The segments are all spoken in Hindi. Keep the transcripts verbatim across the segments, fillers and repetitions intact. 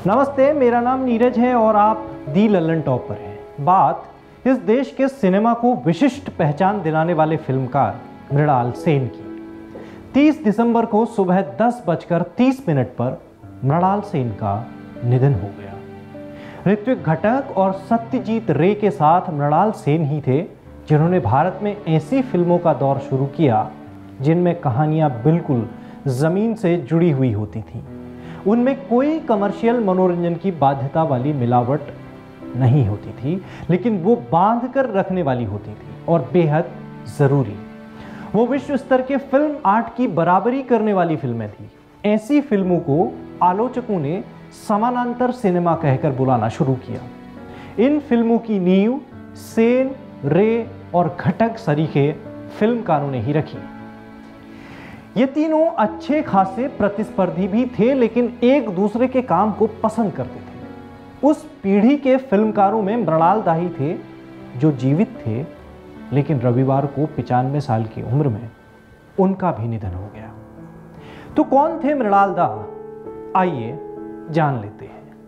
नमस्ते, मेरा नाम नीरज है और आप दी लल्लनटॉप पर हैं। बात इस देश के सिनेमा को विशिष्ट पहचान दिलाने वाले फिल्मकार मृणाल सेन की। तीस दिसंबर को सुबह दस बजकर तीस मिनट पर मृणाल सेन का निधन हो गया। ऋत्विक, घटक और सत्यजीत रे के साथ मृणाल सेन ही थे जिन्होंने भारत में ऐसी फिल्मों का दौर शुरू किया जिनमें कहानियां बिल्कुल जमीन से जुड़ी हुई होती थीं। उनमें कोई कमर्शियल मनोरंजन की बाध्यता वाली मिलावट नहीं होती थी, लेकिन वो बांध कर रखने वाली होती थी और बेहद ज़रूरी। वो विश्व स्तर के फिल्म आर्ट की बराबरी करने वाली फिल्में थी। ऐसी फिल्मों को आलोचकों ने समानांतर सिनेमा कहकर बुलाना शुरू किया। इन फिल्मों की नींव सेन, रे और घटक सरीखे फिल्मकारों ने ही रखी। ये तीनों अच्छे खासे प्रतिस्पर्धी भी थे, लेकिन एक दूसरे के काम को पसंद करते थे। उस पीढ़ी के फिल्मकारों में मृणाल दा ही थे जो जीवित थे, लेकिन रविवार को पचानवे साल की उम्र में उनका भी निधन हो गया। तो कौन थे मृणाल दा? आइए जान लेते हैं।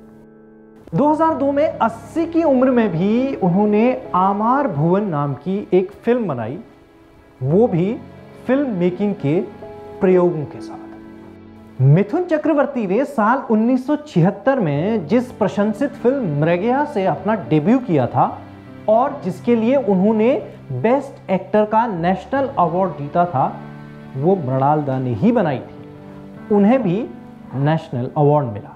दो हज़ार दो में अस्सी की उम्र में भी उन्होंने आमार भुवन नाम की एक फिल्म बनाई, वो भी फिल्म मेकिंग के प्रयोगों के साथ। मिथुन चक्रवर्ती ने साल उन्नीस सौ छिहत्तर में जिस प्रशंसित फिल्म मृगया से अपना डेब्यू किया था और जिसके लिए उन्होंने बेस्ट एक्टर का नेशनल अवार्ड जीता था, वो मृणाल दा ने ही बनाई थी। उन्हें भी नेशनल अवार्ड मिला।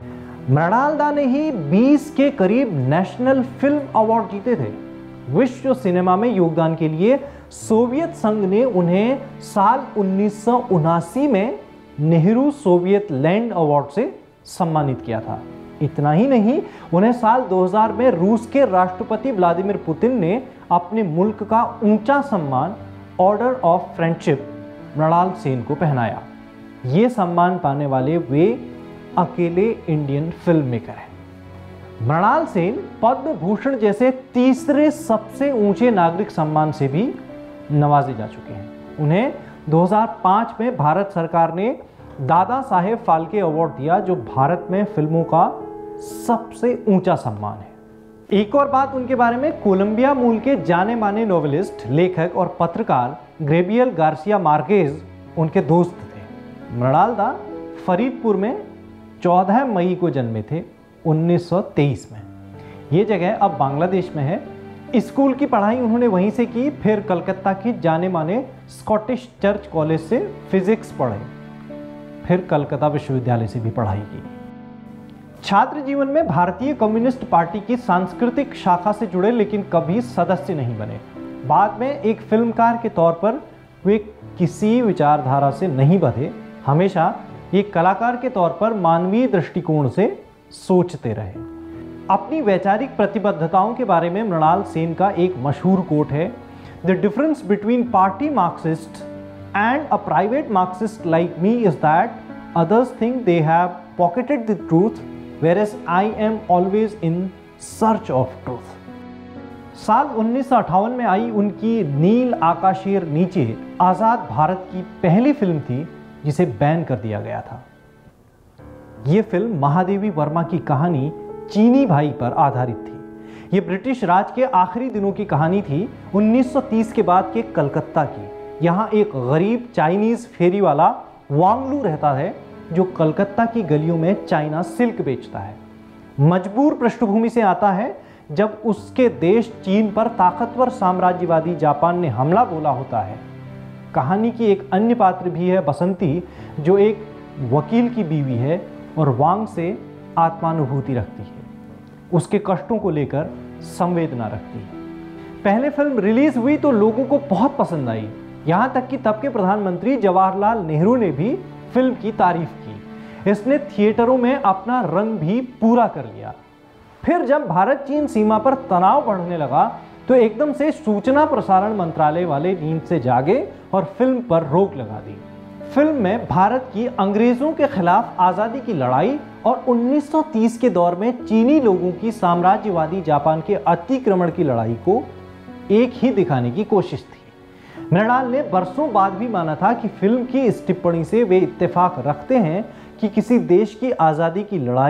मृणाल दा ने ही बीस के करीब नेशनल फिल्म अवार्ड जीते थे। विश्व सिनेमा में योगदान के लिए सोवियत संघ ने उन्हें साल उन्नीस सौ उनासी में नेहरू सोवियत लैंड अवार्ड से सम्मानित किया था। इतना ही नहीं, उन्हें साल दो हज़ार में रूस के राष्ट्रपति व्लादिमीर पुतिन ने अपने मुल्क का ऊंचा सम्मान order of friendship Mrinal Sen को पहनाया। ये सम्मान पाने वाले वे अकेले इंडियन फिल्म मेकर हैं। मृणाल सेन पद्म भूषण जैसे तीसरे सबसे ऊंचे नागरिक सम्मान से भी नवाजे जा चुके हैं। उन्हें दो हज़ार पाँच में भारत सरकार ने दादा साहेब फाल्के अवार्ड दिया, जो भारत में फिल्मों का सबसे ऊंचा सम्मान है। एक और बात उनके बारे में, कोलंबिया मूल के जाने माने नोवेलिस्ट, लेखक और पत्रकार ग्रेबियल गार्सिया मार्केज उनके दोस्त थे। मृणाल दा फरीदपुर में चौदह मई को जन्मे थे उन्नीस सौ तेईस में। ये जगह अब बांग्लादेश में है। स्कूल की पढ़ाई उन्होंने वहीं से की, फिर कलकत्ता की जाने माने स्कॉटिश चर्च कॉलेज से फिजिक्स पढ़े, फिर कलकत्ता विश्वविद्यालय से भी पढ़ाई की। छात्र जीवन में भारतीय कम्युनिस्ट पार्टी की सांस्कृतिक शाखा से जुड़े, लेकिन कभी सदस्य नहीं बने। बाद में एक फिल्मकार के तौर पर वे किसी विचारधारा से नहीं बंधे, हमेशा एक कलाकार के तौर पर मानवीय दृष्टिकोण से सोचते रहे। अपनी वैचारिक प्रतिबद्धताओं के बारे में मृणाल सेन का एक मशहूर कोट है, the difference between party Marxist and a private Marxist like me is that others think they have pocketed the truth whereas I am always in search of truth। साल उन्नीस सौ अट्ठावन में आई उनकी नील आकाशीर नीचे आज़ाद भारत की पहली फिल्म थी जिसे बैन कर दिया गया था। ये फिल्म महादेवी वर्मा की कहानी चीनी भाई पर आधारित थी। ये ब्रिटिश राज के आखिरी दिनों की कहानी थी, उन्नीस सौ तीस के बाद के कलकत्ता की। यहाँ एक गरीब चाइनीज फेरी वाला वांगलू रहता है जो कलकत्ता की गलियों में चाइना सिल्क बेचता है। मजबूर पृष्ठभूमि से आता है जब उसके देश चीन पर ताकतवर साम्राज्यवादी जापान ने हमला बोला होता है। कहानी की एक अन्य पात्र भी है बसंती, जो एक वकील की बीवी है और वांग से आत्मानुभूति रखती है, उसके कष्टों को लेकर संवेदना रखती है। पहले फिल्म रिलीज हुई तो लोगों को बहुत पसंद आई, यहाँ तक कि तब के प्रधानमंत्री जवाहरलाल नेहरू ने भी फिल्म की तारीफ की। इसने थिएटरों में अपना रंग भी पूरा कर लिया। फिर जब भारत चीन सीमा पर तनाव बढ़ने लगा तो एकदम से सूचना प्रसारण मंत्रालय वाले नींद से जागे और फिल्म पर रोक लगा दी। फिल्म में भारत की अंग्रेजों के खिलाफ आज़ादी की लड़ाई और उन्नीस सौ तीस के दौर में चीनी लोगों की साम्राज्यवादी जापान के अतिक्रमण की लड़ाई को एक ही दिखाने की कोशिश थी। मृणाल ने बरसों बाद भी माना था कि फिल्म की इस टिप्पणी से वे इत्तेफाक रखते हैं कि किसी देश की आज़ादी की लड़ाई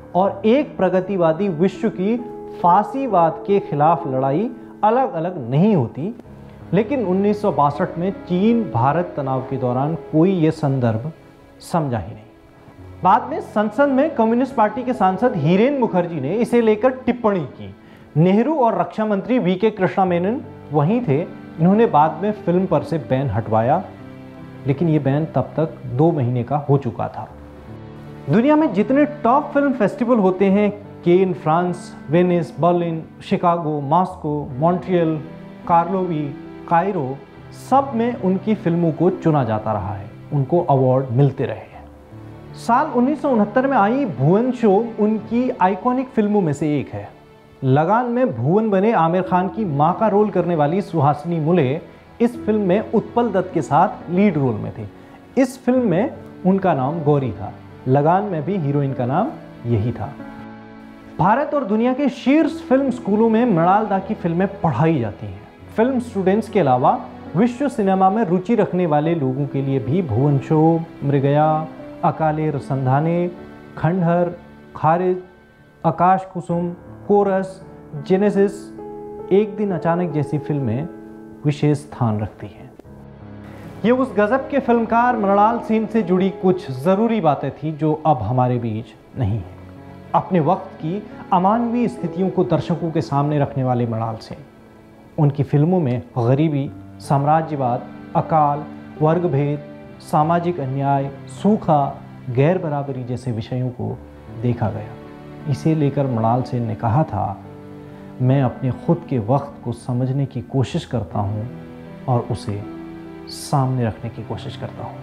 और एक प्रगतिवादी विश्व की फासीवाद के खिलाफ लड़ाई अलग अलग नहीं होती, लेकिन उन्नीस सौ बासठ में चीन भारत तनाव के दौरान कोई ये संदर्भ समझा ही नहीं। बाद में संसद में कम्युनिस्ट पार्टी के सांसद हीरेन मुखर्जी ने इसे लेकर टिप्पणी की। नेहरू और रक्षा मंत्री वी के कृष्णा मेनन वहीं थे। इन्होंने बाद में फिल्म पर से बैन हटवाया, लेकिन ये बैन तब तक दो महीने का हो चुका था। दुनिया में जितने टॉप फिल्म फेस्टिवल होते हैं, Cannes France, Venice, Berlin, Chicago, Moscow, Montreal, Karlovy, Cairo, सब में उनकी फिल्मों को चुना जाता रहा है, उनको अवार्ड मिलते रहे हैं। साल उन्नीस सौ उनहत्तर में आई भुवन शोम उनकी आइकॉनिक फिल्मों में से एक है। लगान में भुवन बने आमिर खान की मां का रोल करने वाली सुहासिनी मुले इस फिल्म में उत्पल दत्त के साथ लीड रोल में थी। इस फिल्म में उनका नाम गौरी था। लगान में भी हीरोइन का नाम यही था। भारत और दुनिया के शीर्ष फिल्म स्कूलों में मृणाल दा की फिल्में पढ़ाई जाती हैं। फिल्म स्टूडेंट्स के अलावा विश्व सिनेमा में रुचि रखने वाले लोगों के लिए भी भुवन शोम, मृगया, अकाले रसंधाने, खंडहर, खारिज, आकाश कुसुम, कोरस, जेनेसिस, एक दिन अचानक जैसी फिल्में विशेष स्थान रखती हैं। ये उस गजब के फिल्मकार मृणाल सेन से जुड़ी कुछ ज़रूरी बातें थी जो अब हमारे बीच नहीं है। अपने वक्त की अमानवीय स्थितियों को दर्शकों के सामने रखने वाले मृणाल सेन, उनकी फिल्मों में गरीबी, साम्राज्यवाद, अकाल, वर्गभेद, सामाजिक अन्याय, सूखा, गैर बराबरी जैसे विषयों को देखा गया। इसे लेकर मृणाल सेन ने कहा था, मैं अपने खुद के वक्त को समझने की कोशिश करता हूँ और उसे सामने रखने की कोशिश करता हूँ।